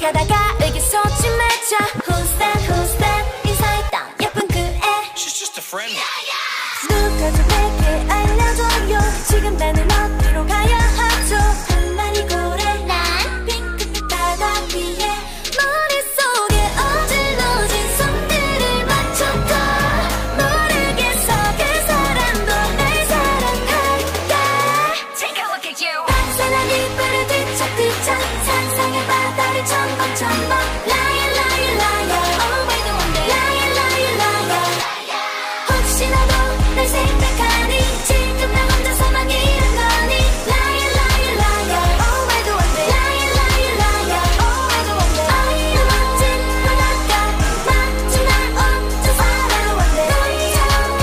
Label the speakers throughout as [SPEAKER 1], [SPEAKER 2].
[SPEAKER 1] 가다가 의기소침해져 Who's that who's that 인사했던 예쁜 그 애
[SPEAKER 2] She's just a friend.
[SPEAKER 1] 누가 좀 내게 알려줘요 지금 나는 어디로 가야 하죠 한 마리 고래 난 핑크빛 바다 위에 머릿속에 어질러진 손들을 맞춰도 모르겠어 그 사람도 날 사랑할까 Take a look at you 박산한 이빨을 뒤척뒤척 상상의 바다를 첨벙첨벙 Liar liar liar Always the one day Liar liar liar 혹시 너도 날 생각하니 지금 나 혼자서만 이런 거니 Liar liar liar Always the one day Liar liar liar Always the one day 그 멋진 바닷가 마주 날 혼자 살아 one day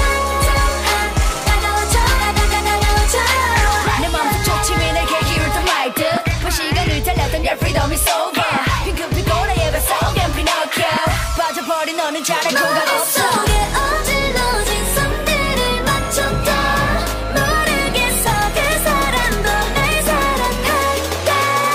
[SPEAKER 1] 다가와줘 다가와줘 내 맘속 좋침이 내게 기울던 말들 그 시간을 달렸던 your freedom is over 핑크빛 고래의 뱃속엔 피노키오 빠져버린 너는 잘 알고 가 없어 머릿속에 어질러진 손들을 맞춰도 모르겠어 그 사람도 날 사랑할까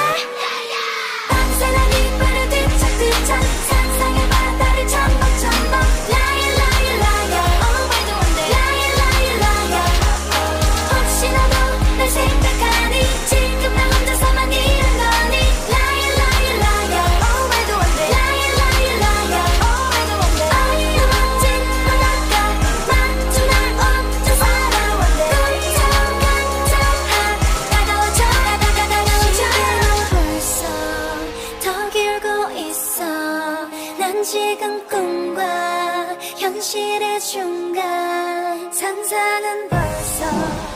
[SPEAKER 1] 박산한 이빨을 뒤척뒤척 상상의 바다를 첨벙첨벙 Liar liar liar Always the one day Liar liar liar 혹시 너도 날 생각하니 지금 나 혼자서만 이런 거니 Liar liar liar Always the one day Liar liar liar Always the one day 그 멋진 바닷가 마주 날 혼자 살아 one day 다가와줘 다가와줘 벌써 더 기울고 있어 난 지금 꿈과 현실의 중간 상상은 벌써